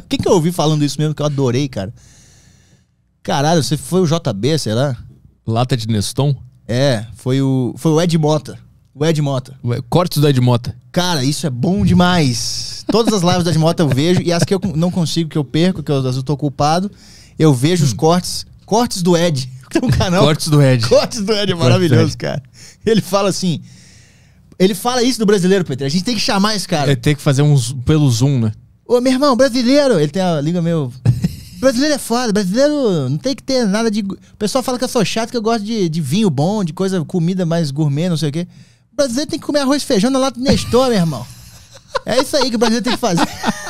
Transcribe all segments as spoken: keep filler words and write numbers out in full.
Quem que eu ouvi falando isso mesmo que eu adorei, cara? Caralho, você foi o J B, sei lá? Lata de Neston? É, foi o, foi o Ed Mota. O Ed Mota. Ué, cortes do Ed Mota. Cara, isso é bom demais. Todas as lives do Ed Mota eu vejo, e as que eu não consigo, que eu perco, que eu, às vezes eu tô culpado, eu vejo hum. os cortes, cortes do Ed. Tem um canal. Cortes do Ed. Cortes do Ed, é maravilhoso, cara. Ele fala assim, ele fala isso do brasileiro, Pedro, a gente tem que chamar esse cara. Ele tem que fazer um pelo Zoom, né? Ô, meu irmão, brasileiro, ele tem a língua meio... Brasileiro é foda, brasileiro não tem que ter nada de... O pessoal fala que eu sou chato, que eu gosto de, de vinho bom, de coisa, comida mais gourmet, não sei o quê. O brasileiro tem que comer arroz e feijão na lata do Nestor, meu irmão. É isso aí que o brasileiro tem que fazer.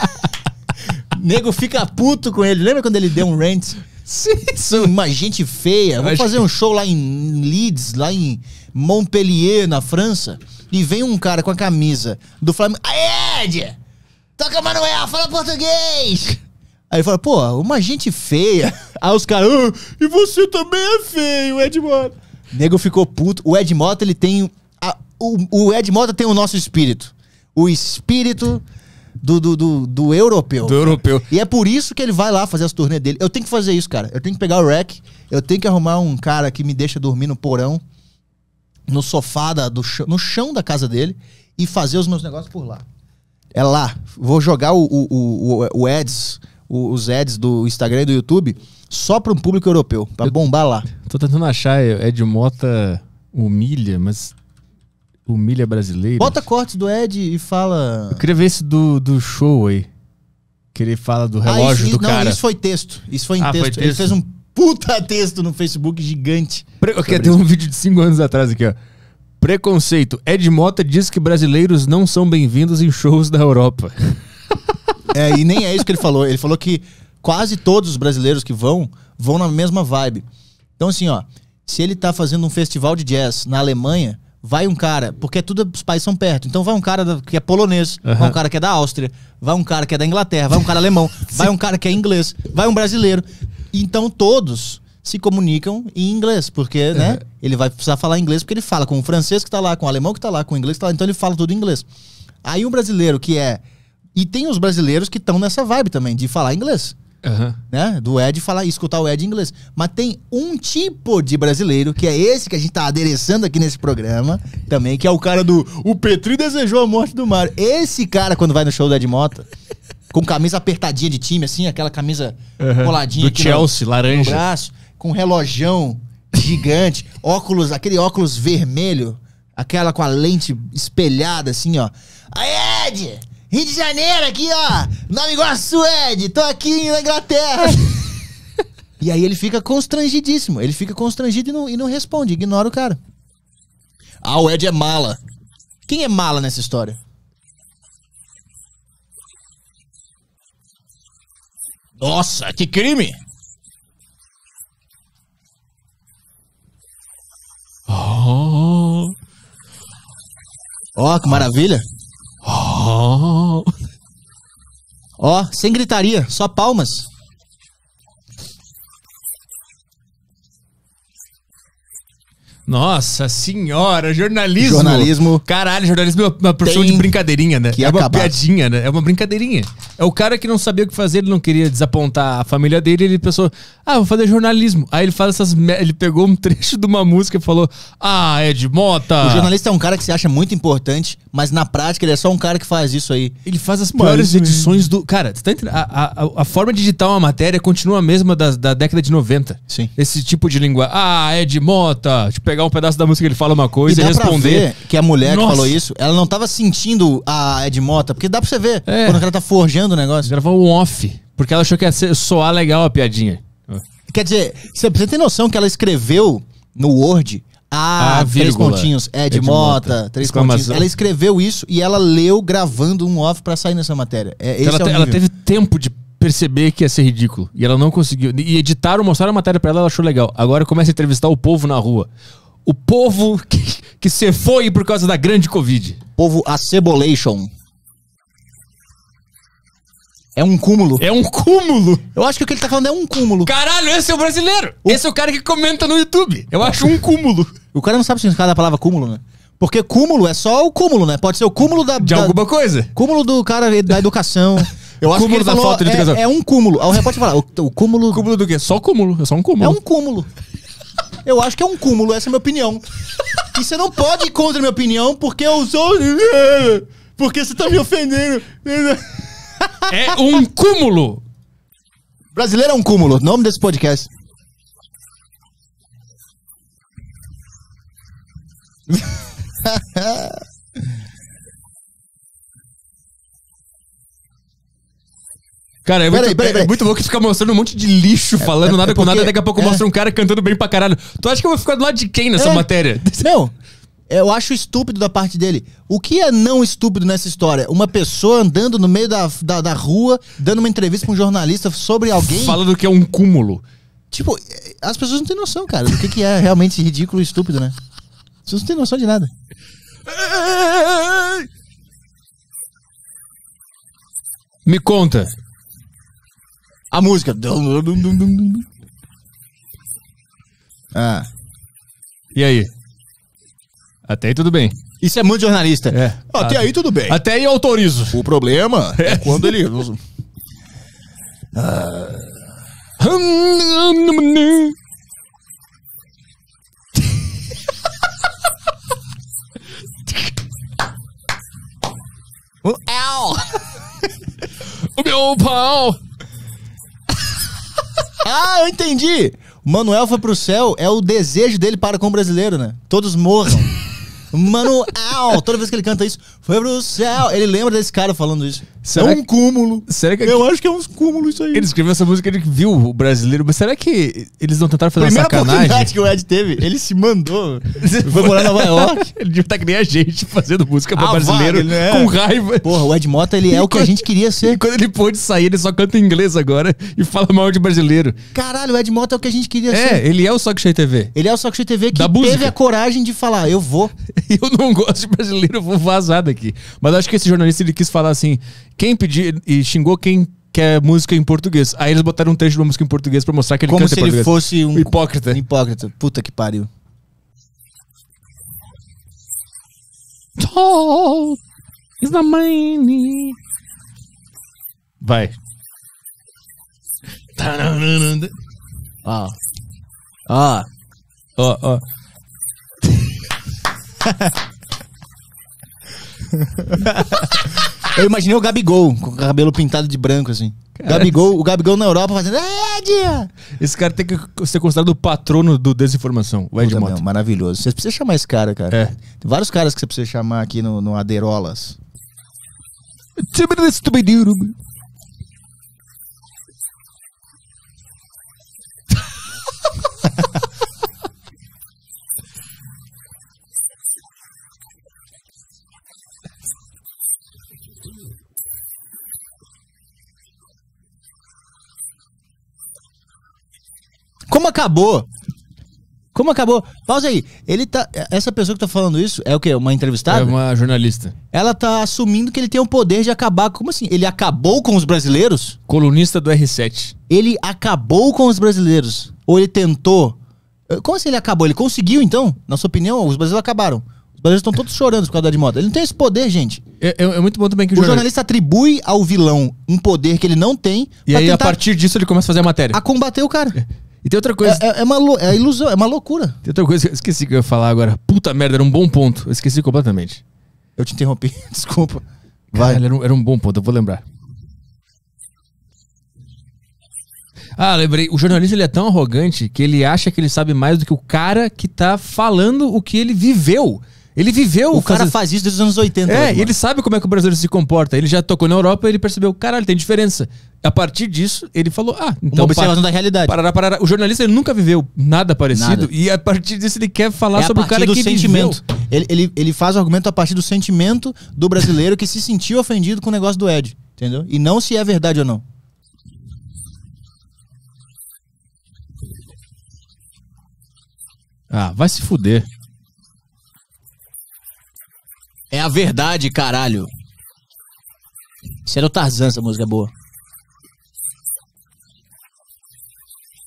Nego fica puto com ele. Lembra quando ele deu um rant? Sim, sim. Uma gente feia. Vou fazer um show lá em Leeds, lá em Montpellier, na França, e vem um cara com a camisa do Flamengo. Aê, Ed! Toca Manuel, fala português! Aí ele fala, pô, uma gente feia. Aí os caras, oh, e você também é feio, Ed Mota. O nego ficou puto. O Ed Mota, ele tem... A, o, o Ed Mota tem o nosso espírito. O espírito do, do, do, do europeu. Do europeu. E é por isso que ele vai lá fazer as turnês dele. Eu tenho que fazer isso, cara. Eu tenho que pegar o rec. Eu tenho que arrumar um cara que me deixa dormir no porão, no sofá, da, do chão, no chão da casa dele, e fazer os meus negócios por lá. É lá. Vou jogar o, o, o, o ads... os ads do Instagram e do YouTube só para um público europeu, pra eu bombar lá. Tô tentando achar, Ed Mota humilha, mas humilha brasileiro. Bota cortes do Ed e fala... Eu queria ver esse do, do show aí, que ele fala do relógio ah, isso, do não, cara. Isso foi texto, isso foi em ah, texto. Foi texto. Ele fez um puta texto no Facebook gigante. Pre... Okay, tem um vídeo de cinco anos atrás aqui, ó. Preconceito. Ed Mota diz que brasileiros não são bem-vindos em shows da Europa. É, e nem é isso que ele falou. Ele falou que quase todos os brasileiros que vão, vão na mesma vibe. Então assim, ó, se ele tá fazendo um festival de jazz na Alemanha, vai um cara, porque tudo, os países são perto, então vai um cara que é polonês, uhum. vai um cara que é da Áustria, vai um cara que é da Inglaterra, vai um cara alemão, vai um cara que é inglês, vai um brasileiro. Então todos se comunicam em inglês, porque, né, uhum. ele vai precisar falar inglês, porque ele fala com o francês que tá lá, com o alemão que tá lá, com o inglês que tá lá, então ele fala tudo em inglês. Aí um brasileiro que é... E tem os brasileiros que estão nessa vibe também, de falar inglês. Uhum. Né? Do Ed falar e escutar o Ed em inglês. Mas tem um tipo de brasileiro, que é esse que a gente tá adereçando aqui nesse programa, também, que é o cara do... O Petri desejou a morte do Mário. Esse cara, quando vai no show do Ed Mota, com camisa apertadinha de time, assim, aquela camisa uhum. coladinha do aqui Chelsea, no, laranja. No braço, com um relojão gigante, óculos, aquele óculos vermelho, aquela com a lente espelhada, assim, ó. Aí, Ed! Rio de Janeiro aqui, ó. Nova Iguaçu, Ed. Tô aqui na Inglaterra. E aí ele fica constrangidíssimo. Ele fica constrangido e não, e não responde. Ignora o cara. Ah, o Ed é mala. Quem é mala nessa história? Nossa, que crime! Oh. Ó, oh, que maravilha. Ó, oh. oh, sem gritaria, só palmas. Nossa senhora, jornalismo. Jornalismo. Caralho, jornalismo é uma profissão de brincadeirinha, né? É uma acabar. piadinha, né? É uma brincadeirinha. É o cara que não sabia o que fazer, ele não queria desapontar a família dele, ele pensou, ah, vou fazer jornalismo. Aí ele faz essas... Ele pegou um trecho de uma música e falou, ah, Ed Mota. O jornalista é um cara que se acha muito importante, mas na prática ele é só um cara que faz isso aí. Ele faz as piores mas, edições do... Cara, tá entendendo? A, a, a forma de editar uma matéria continua a mesma da, da década de noventa. Sim. Esse tipo de linguagem. Ah, Ed Mota. Tipo, pegar um pedaço da música que ele fala uma coisa e, e dá responder. Pra ver que a mulher Nossa. que falou isso, ela não tava sentindo a Ed Mota, porque dá pra você ver é. quando ela tá forjando o negócio. Ela falou um off, porque ela achou que ia ser, soar legal a piadinha. Quer dizer, você tem noção que ela escreveu no Word a ah, três pontinhos, Ed, Ed Mota, Mota, três pontinhos. Ela escreveu isso e ela leu gravando um off pra sair nessa matéria. É, esse ela, é o ela teve tempo de perceber que ia ser ridículo. E ela não conseguiu. E editaram, mostraram a matéria pra ela, ela achou legal. Agora começa a entrevistar o povo na rua. O povo que, que se foi por causa da grande Covid. Povo acebolation. É um cúmulo. É um cúmulo. Eu acho que o que ele tá falando é um cúmulo. Caralho, esse é o brasileiro. O... Esse é o cara que comenta no YouTube. Eu acho um cúmulo. O cara não sabe o significado da palavra cúmulo, né? Porque cúmulo é só o cúmulo, né? Pode ser o cúmulo da... De da, alguma coisa. Cúmulo do cara da educação, Eu acho cúmulo que da falou, falta de educação. É, é um cúmulo. O repórter fala, o, o cúmulo... Cúmulo do quê? Só o cúmulo. É só um cúmulo. É um cúmulo. Eu acho que é um cúmulo, essa é a minha opinião. E você não pode ir contra a minha opinião, porque eu sou... Porque você tá me ofendendo. É um cúmulo. Brasileiro é um cúmulo. Nome desse podcast. Cara, é, peraí, muito, peraí, é, peraí. é muito bom que fica mostrando um monte de lixo, falando é, nada é com porque, nada, daqui a pouco é, mostra um cara cantando bem pra caralho. Tu acha que eu vou ficar do lado de quem nessa é, matéria? Meu, eu acho estúpido da parte dele. O que é não estúpido nessa história? Uma pessoa andando no meio da, da, da rua, dando uma entrevista pra um jornalista sobre alguém... Falando que é um cúmulo. Tipo, as pessoas não têm noção, cara, do que, que é realmente ridículo e estúpido, né? As pessoas não têm noção de nada. Me conta. A música. Ah. E aí? Até aí tudo bem. Isso é muito jornalista. É. Até ah, aí tudo bem. Até aí eu autorizo. O problema é, é quando ele... ah. O meu pau. Ah, eu entendi. O Manuel foi pro céu, é o desejo dele para com o brasileiro, né? Todos morram. Manuel, toda vez que ele canta isso, foi pro céu. Ele lembra desse cara falando isso. Será é um que... cúmulo. Será que... Eu acho que é um cúmulo isso aí. Ele escreveu essa música, ele viu o brasileiro, mas será que eles não tentaram fazer Primeira uma sacanagem? oportunidade que o Ed teve, ele se mandou. Foi morar em Nova York. Ele devia estar que nem a gente, fazendo música pra Ah, brasileiro, vai, né? com raiva. Porra, o Ed Mota, ele é E o que quando... a gente queria ser. E quando ele pôde sair, ele só canta em inglês agora e fala mal de brasileiro. Caralho, o Ed Mota é o que a gente queria É, ser. ele é o Sock Show T V. Ele é o Sock Show T V que Da teve música. a coragem de falar, eu vou. Eu não gosto de brasileiro, eu vou vazar daqui. Mas acho que esse jornalista, ele quis falar assim, quem pediu e xingou quem quer música em português. Aí eles botaram um trecho de uma música em português pra mostrar que ele Como canta se em ele português. fosse um hipócrita. Hipócrita. Puta que pariu. Oh, is the money. Vai. Ó. Ó. Ó, ó. Eu imaginei o Gabigol com o cabelo pintado de branco, assim. Gabigol, o Gabigol na Europa fazendo. Ed! Esse cara tem que ser considerado o patrono do desinformação, o Ed Puta, Mota. meu, maravilhoso. Você precisa chamar esse cara, cara. É. Tem vários caras que você precisa chamar aqui no, no Adeirolas. Como acabou? Como acabou? Pausa aí. Ele tá. Essa pessoa que tá falando isso é o quê? Uma entrevistada? É uma jornalista. Ela tá assumindo que ele tem o poder de acabar. Como assim? Ele acabou com os brasileiros? Colunista do R sete. Ele acabou com os brasileiros? Ou ele tentou? Como assim ele acabou? Ele conseguiu, então? Na sua opinião, os brasileiros acabaram. Os brasileiros estão todos chorando por causa da Ed Mota. Ele não tem esse poder, gente. É, é, é muito bom também que o, O jornal... jornalista atribui ao vilão um poder que ele não tem. E aí, a partir disso, ele começa a fazer a matéria. A combater o cara. E tem outra coisa. É, é, é uma lo- é ilusão, é uma loucura. Tem outra coisa que eu esqueci que eu ia falar agora. Puta merda, era um bom ponto. Eu esqueci completamente. Eu te interrompi, desculpa. Vai. Caralho, era, um, era um bom ponto, eu vou lembrar. Ah, lembrei. O jornalista, ele é tão arrogante que ele acha que ele sabe mais do que o cara que tá falando o que ele viveu. Ele viveu... O cara faz... faz isso desde os anos oitenta. É, mano. e ele sabe como é que o brasileiro se comporta. Ele já tocou na Europa e ele percebeu, caralho, tem diferença. A partir disso, ele falou, ah, então... Uma observação da realidade. Parará, parará. O jornalista, ele nunca viveu nada parecido. Nada. E a partir disso, ele quer falar É sobre a o cara partir do que sentimento. viveu. Ele, ele, ele faz o argumento a partir do sentimento do brasileiro que se sentiu ofendido com o negócio do Ed. Entendeu? E não se é verdade ou não. Ah, vai se fuder. É a verdade, caralho. Isso era o Tarzan, essa música é boa.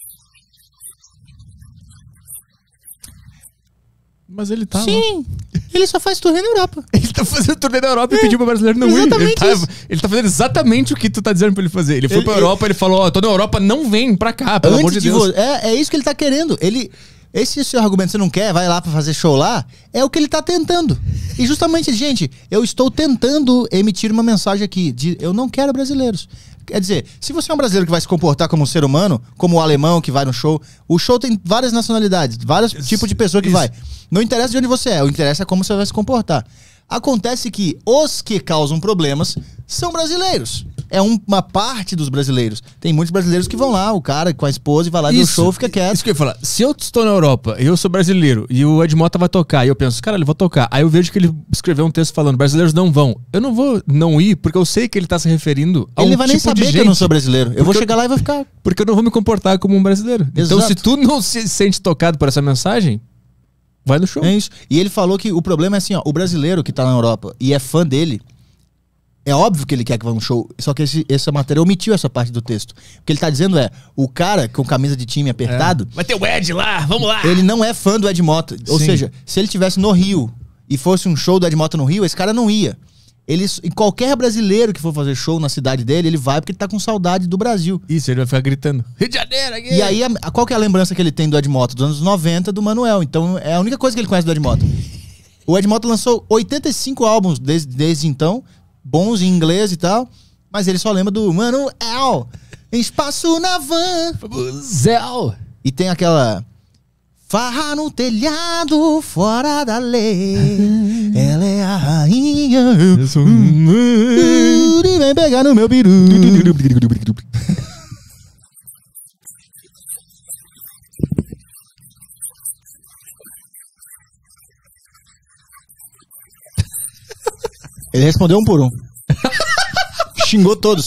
Mas ele tá Sim. lá. Ele só faz turnê na Europa. Ele tá fazendo turnê na Europa é, e pediu pro brasileiro não ir. Ele tá, ele tá fazendo exatamente o que tu tá dizendo pra ele fazer. Ele foi ele, pra Europa, ele, ele falou, ó, oh, tô na Europa, não vem pra cá, pelo amor de Deus. De é, é isso que ele tá querendo. Ele... Esse seu argumento, você não quer, vai lá pra fazer show lá, é o que ele tá tentando. E justamente, gente, eu estou tentando emitir uma mensagem aqui de eu não quero brasileiros. Quer dizer, se você é um brasileiro que vai se comportar como um ser humano, como o alemão que vai no show, o show tem várias nacionalidades, vários isso, tipos de pessoa que isso. vai. Não interessa de onde você é, o interessa é como você vai se comportar. Acontece que os que causam problemas são brasileiros. É um, uma parte dos brasileiros. Tem muitos brasileiros que vão lá, o cara com a esposa e vai lá ver o show, fica quieto. Isso que eu ia falar. Se eu estou na Europa e eu sou brasileiro e o Ed Mota vai tocar, e eu penso, cara, ele vai tocar. Aí eu vejo que ele escreveu um texto falando, brasileiros não vão. Eu não vou não ir, porque eu sei que ele tá se referindo a ele um vai nem tipo saber de que eu não sou brasileiro. Eu vou chegar lá e vou ficar... Porque eu não vou me comportar como um brasileiro. Exato. Então se tu não se sente tocado por essa mensagem, vai no show. É isso. E ele falou que o problema é assim, ó, o brasileiro que tá na Europa e é fã dele, é óbvio que ele quer que vá no show, só que esse, essa matéria omitiu essa parte do texto. O que ele tá dizendo é, o cara com camisa de time apertado... É. Vai ter o Ed lá, vamos lá! Ele não é fã do Ed Mota. Ou Sim. seja, se ele estivesse no Rio e fosse um show do Ed Mota no Rio, esse cara não ia. Ele, e qualquer brasileiro que for fazer show na cidade dele, ele vai porque ele tá com saudade do Brasil. Isso, ele vai ficar gritando, Rio de Janeiro aqui! E aí, a, qual que é a lembrança que ele tem do Ed Mota? Dos anos noventa, do Manuel. Então, é a única coisa que ele conhece do Ed Mota. O Ed Mota lançou oitenta e cinco álbuns desde, desde então, bons em inglês e tal, mas ele só lembra do Manuel, espaço na van. Zéu. E tem aquela... Farra no telhado, fora da lei. Ela é a rainha. Eu sou... E vem pegar no meu peru. Ele respondeu um por um. Xingou todos.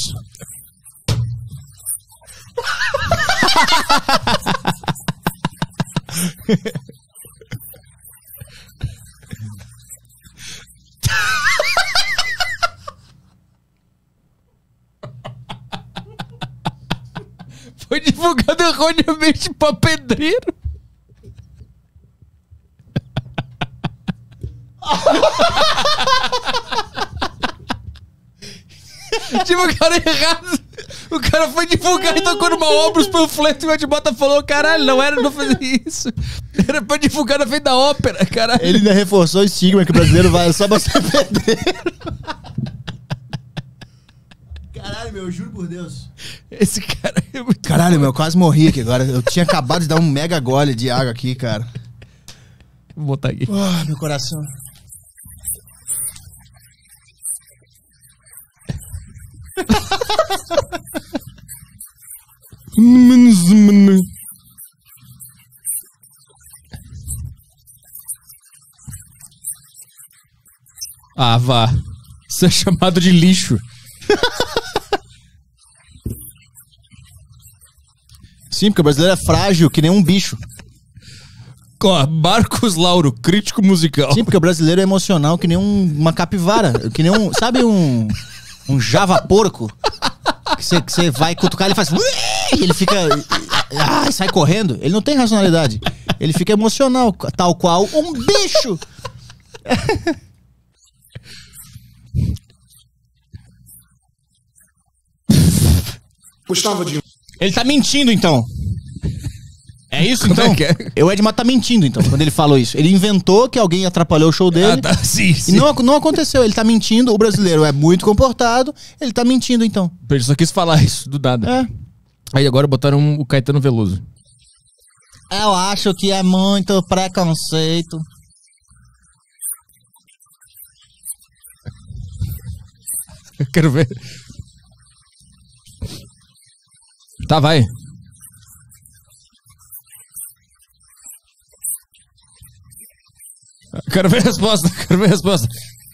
Foi divulgado erroneamente pra pedreiro. Divulgaram errado. O cara foi divulgar e tocou numa obra, os panfletos, e o Ed Mota falou, caralho, não era pra fazer isso. Era pra divulgar na frente da ópera, caralho. Ele ainda reforçou o estigma que o brasileiro vai só pra ser pedreiro. Caralho, meu, eu juro por Deus. Esse cara é muito... Caralho, meu, eu quase morri aqui agora. Eu tinha acabado de dar um mega gole de água aqui, cara. Vou botar aqui. Oh, meu coração. Ah, vá. Isso é chamado de lixo. Sim, porque o brasileiro é frágil, que nem um bicho. Ó, Marcos Lauro, crítico musical. Sim, porque o brasileiro é emocional, que nem um, uma capivara. Que nem um... Sabe um... Um java porco? Que você vai cutucar, ele faz... E ele fica... Ah, sai correndo. Ele não tem racionalidade. Ele fica emocional, tal qual um bicho. Gustavo de... Ele tá mentindo, então. É isso, então? É que é? O Ed Mota tá mentindo, então, quando ele falou isso. Ele inventou que alguém atrapalhou o show dele. Ah, tá. Sim, sim. E não, não aconteceu. Ele tá mentindo. O brasileiro é muito comportado. Ele tá mentindo, então. Ele só quis falar isso do nada. É. Aí agora botaram o Caetano Veloso. Eu acho que é muito preconceito. Eu quero ver. Tá, vai. Quero ver a resposta, quero ver a resposta.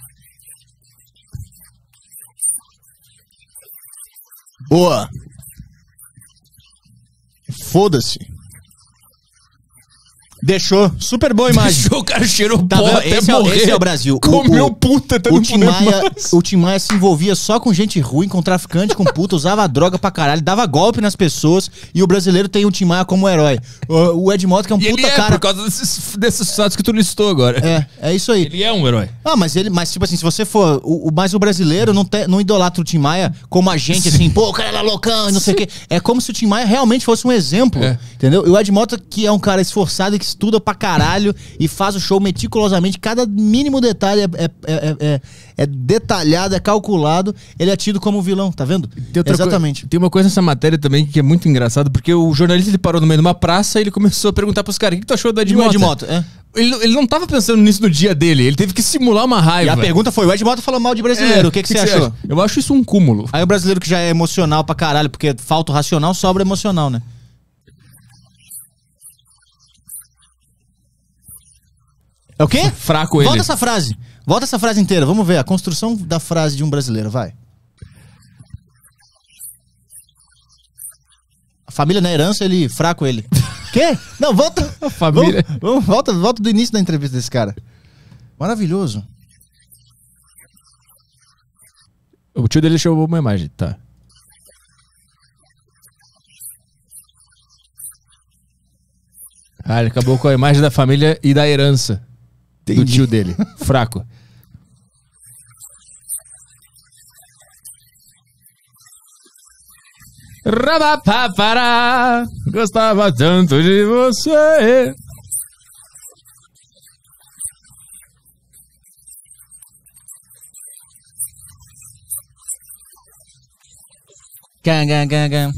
Boa. Foda-se. Deixou. Super boa imagem. Deixou, o cara cheirou tá pó vendo? até esse, morrer. É, esse é o Brasil. Comeu o, puta, tá o, Tim Maia, o Tim Maia se envolvia só com gente ruim, com traficante, com puta, usava droga pra caralho, dava golpe nas pessoas, e o brasileiro tem o Tim Maia como herói. O, o Ed Mota, que é um e puta ele é, cara... por causa desses, desses fatos que tu listou agora. É, é isso aí. Ele é um herói. Ah, mas ele, mas tipo assim, se você for... O, o, mas o brasileiro não, te, não idolatra o Tim Maia como a gente, assim, pô, o cara era loucão e não sei o quê. É como se o Tim Maia realmente fosse um exemplo, é. entendeu? E o Ed Mota, que é um cara esforçado e que estuda pra caralho e faz o show meticulosamente, cada mínimo detalhe é, é, é, é, é detalhado, é calculado, ele é tido como vilão, tá vendo? Tem Exatamente. Tem uma coisa nessa matéria também que é muito engraçado, porque o jornalista ele parou no meio de uma praça e ele começou a perguntar pros caras, o que, que tu achou do Ed E o Mota? Ed Mota, é. Ele, ele não tava pensando nisso no dia dele, ele teve que simular uma raiva. E a pergunta foi, o Ed Mota falou mal de brasileiro, É, o que, que, que você achou? Acha? Eu acho isso um cúmulo. Aí o brasileiro que já é emocional pra caralho, porque falta o racional, sobra emocional, né? É o quê? Fraco Volta ele. essa frase. Volta essa frase inteira. Vamos ver a construção da frase de um brasileiro. Vai. A família na herança, ele... Fraco ele. Quê? Não, volta. A família... Vamos, vamos, volta, volta do início da entrevista desse cara. Maravilhoso. O tio dele deixou uma imagem, tá. Ah, ele acabou com a imagem da família e da herança. Entendi. Do tio dele. Fraco. Rabapapará, gostava tanto de você. Gan, gan, gan, gan.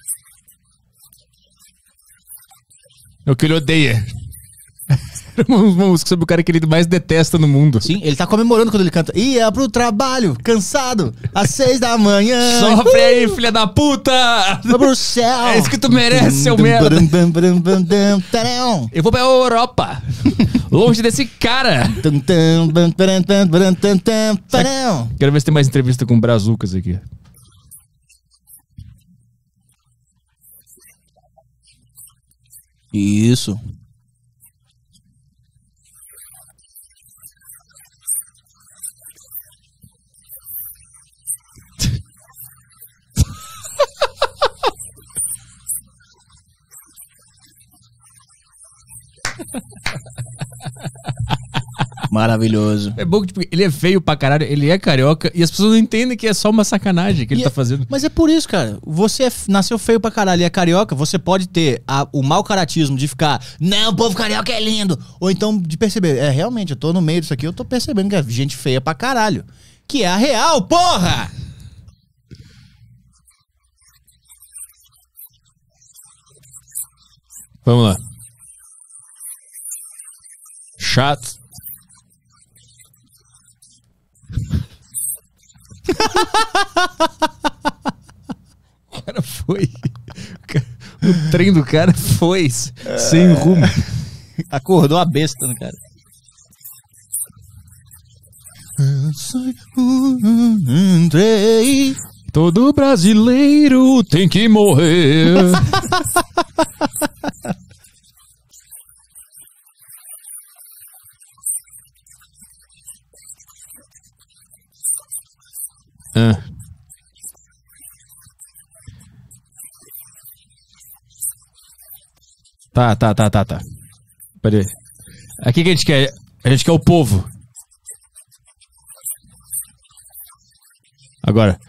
É o que ele odeia. Uma música sobre o cara que ele mais detesta no mundo. Sim, ele tá comemorando quando ele canta. Ia pro trabalho, cansado, às seis da manhã. Sofre uh! aí, filha da puta! Vou pro céu. É isso que tu merece, seu merda. Eu vou pra Europa. Longe desse cara. Quero ver se tem mais entrevista com o Brazucas aqui. Isso. Maravilhoso. É bom que tipo, ele é feio pra caralho, ele é carioca e as pessoas não entendem que é só uma sacanagem que ele e tá fazendo. Mas é por isso, cara. Você é, nasceu feio pra caralho e é carioca, você pode ter a, o mau caratismo de ficar, não, o povo carioca é lindo. Ou então de perceber, é, realmente, eu tô no meio disso aqui, eu tô percebendo que é gente feia pra caralho. Que é a real, porra! Vamos lá. Chato. O cara foi. O trem do cara foi é... sem rumo. Acordou a besta no cara. Todo brasileiro tem que morrer. Ah. Tá, tá, tá, tá, tá. Peraí. Aqui que a gente quer. A gente quer o povo. Agora.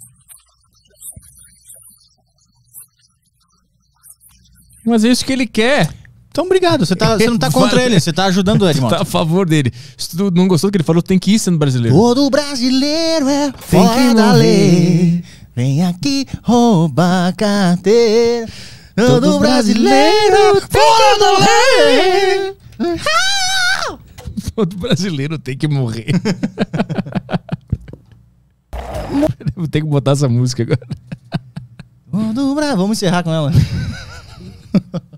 Mas é isso que ele quer. Então, obrigado. Você, tá, você não tá contra ele, você tá ajudando o Ed Mota. Tá a favor dele. Se tu não gostou do que ele falou, tem que ir sendo brasileiro. Todo brasileiro é fora da lei. Vem aqui roubar a carteira. Todo, Todo brasileiro é fora da lei. Todo brasileiro tem que morrer. Vou ter que botar essa música agora. Vamos encerrar com ela.